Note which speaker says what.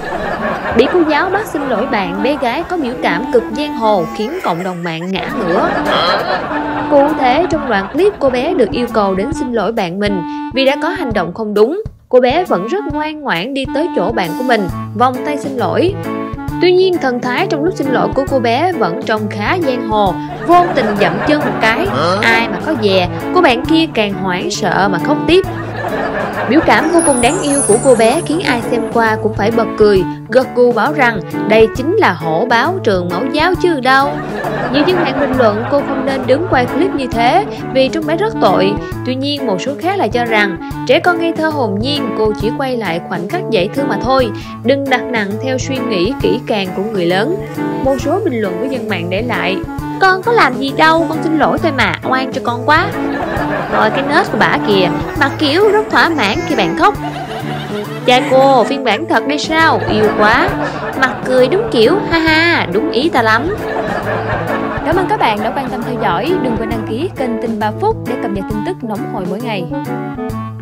Speaker 1: Bị cô giáo bắt xin lỗi bạn, bé gái có biểu cảm cực giang hồ khiến cộng đồng mạng ngã ngửa. Cụ thể, trong đoạn clip cô bé được yêu cầu đến xin lỗi bạn mình vì đã có hành động không đúng. Cô bé vẫn rất ngoan ngoãn đi tới chỗ bạn của mình, vòng tay xin lỗi. Tuy nhiên, thần thái trong lúc xin lỗi của cô bé vẫn trông khá giang hồ, vô tình dậm chân một cái. Ai mà có dè, cô bạn kia càng hoảng sợ mà khóc tiếp. Biểu cảm vô cùng đáng yêu của cô bé khiến ai xem qua cũng phải bật cười, gật gù bảo rằng đây chính là hổ báo trường mẫu giáo chứ đâu. Nhiều dân mạng bình luận cô không nên đứng quay clip như thế vì trông bé rất tội. Tuy nhiên, một số khác lại cho rằng trẻ con ngây thơ hồn nhiên, cô chỉ quay lại khoảnh khắc dễ thương mà thôi, đừng đặt nặng theo suy nghĩ kỹ càng của người lớn. Một số bình luận của dân mạng để lại: con có làm gì đâu, con xin lỗi thôi mà, oan cho con quá. Rồi cái nết của bả kìa, mặt kiểu rất thỏa mãn khi bạn khóc. Cha cô, phiên bản thật đây sao, yêu quá. Mặt cười đúng kiểu, ha ha, đúng ý ta lắm.
Speaker 2: Cảm ơn các bạn đã quan tâm theo dõi. Đừng quên đăng ký kênh Tin 3 phút để cập nhật tin tức nóng hổi mỗi ngày.